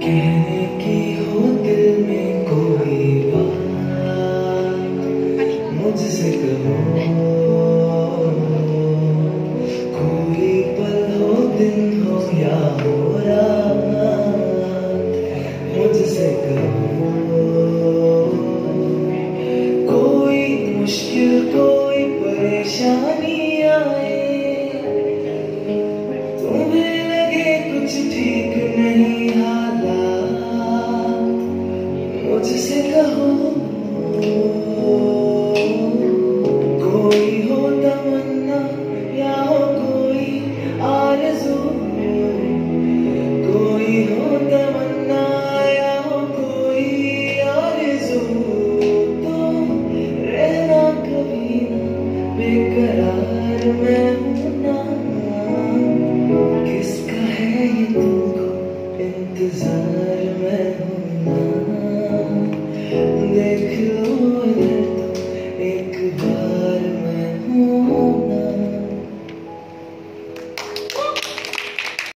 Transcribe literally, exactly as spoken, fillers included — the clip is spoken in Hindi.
कहने की हो दिल में कोई बात मुझसे कहो, कोई पल हो दिन हो या हो रात मुझसे कहो, कोई मुश्किल कोई परेशानी आए तुम्हें लगे कुछ ठीक नहीं हालात मुझसे कहो, कोई हो तमन्ना या हो कोई आरज़ू, कोई हो तमन्ना या हो कोई आरज़ू, तो रहना कभी ना बेकरार मैं हूँ ना, किसका है ये तुमको इंतजार।